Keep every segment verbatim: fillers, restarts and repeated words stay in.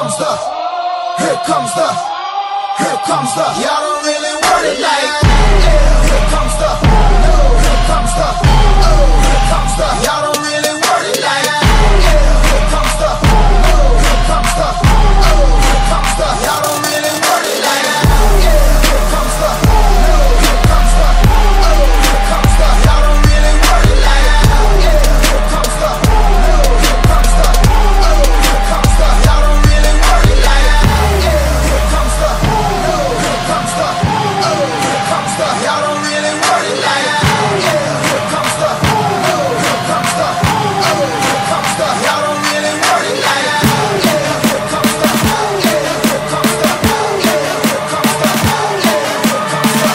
comes the, here comes the, here comes the. Y'all don't really want it like that. Here comes the, here comes the, here comes the. Y'all don't really want it like that. Here comes the, here comes the, here comes the. Y'all don't really want it like that. Here comes the, here comes the, here comes the. Y'all don't really want it like that. Here comes the, here comes the, here comes the. Y'all don't really want it like that. Here comes the, here comes the, here comes the. Y'all don't really want it like that. Here comes the, here comes the, here comes the. Y'all don't really want it like that. Here comes the, here comes the, here comes the, here comes the.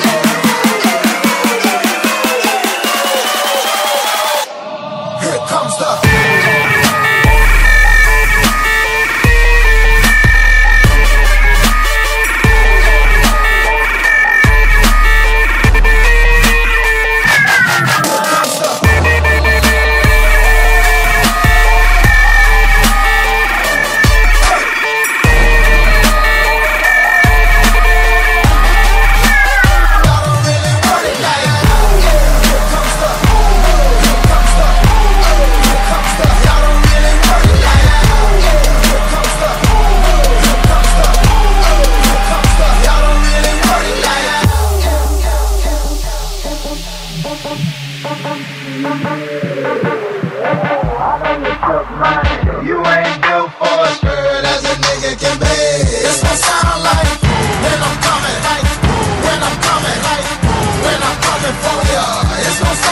Here comes the. You ain't built for a skirt as a nigga can be. It's gon' sound like when I'm coming, like when I'm coming, like when I'm coming for ya. It's gon'